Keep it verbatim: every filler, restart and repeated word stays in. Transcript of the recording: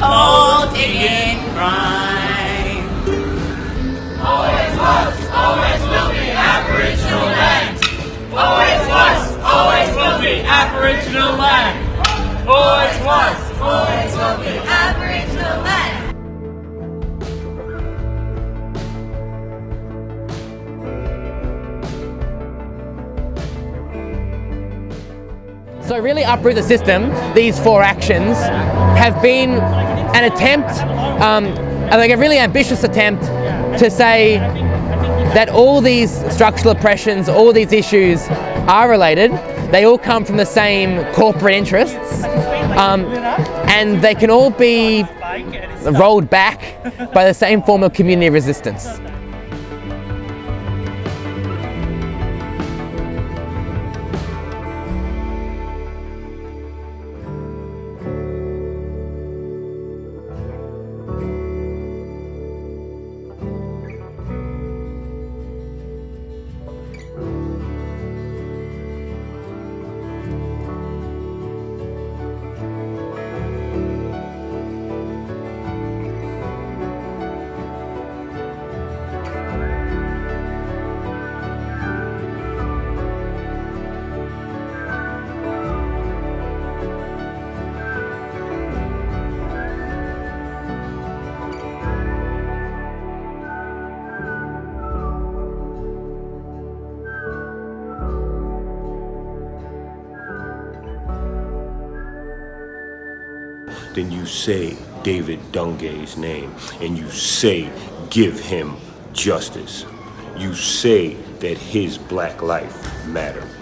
holding in crime. Always was, always will be Aboriginal land. Always was, always will be Aboriginal land. Always was, always will be Aboriginal land. So really, Uproot the System, these four actions, have been an attempt, um, like a really ambitious attempt to say that all these structural oppressions, all these issues are related. They all come from the same corporate interests, um, and they can all be rolled back by the same form of community resistance. Then you say David Dungay's name, and you say give him justice. You say that his black life matters.